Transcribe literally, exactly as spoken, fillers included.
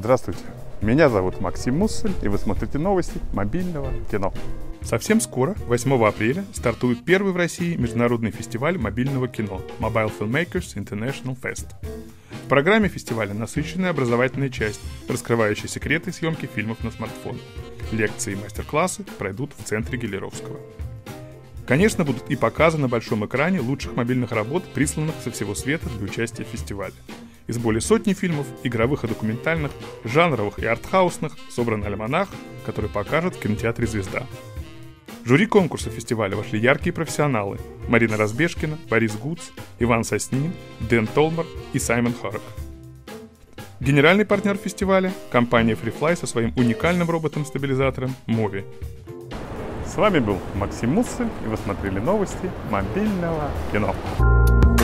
Здравствуйте, меня зовут Максим Муссель, и вы смотрите новости мобильного кино. Совсем скоро, восьмого апреля, стартует первый в России международный фестиваль мобильного кино Mobile Filmmakers International Fest. В программе фестиваля насыщенная образовательная часть, раскрывающая секреты съемки фильмов на смартфон. Лекции и мастер-классы пройдут в центре Гелеровского. Конечно, будут и показы на большом экране лучших мобильных работ, присланных со всего света для участия в фестивале. Из более сотни фильмов, игровых и документальных, жанровых и артхаусных, собран альманах, который покажет в кинотеатре «Звезда». В жюри конкурса фестиваля вошли яркие профессионалы – Марина Разбежкина, Борис Гуц, Иван Соснин, Дэн Толмар и Саймон Хоррок. Генеральный партнер фестиваля – компания FreeFly со своим уникальным роботом-стабилизатором Movi. С вами был Максим Муссель, и вы смотрели новости мобильного кино.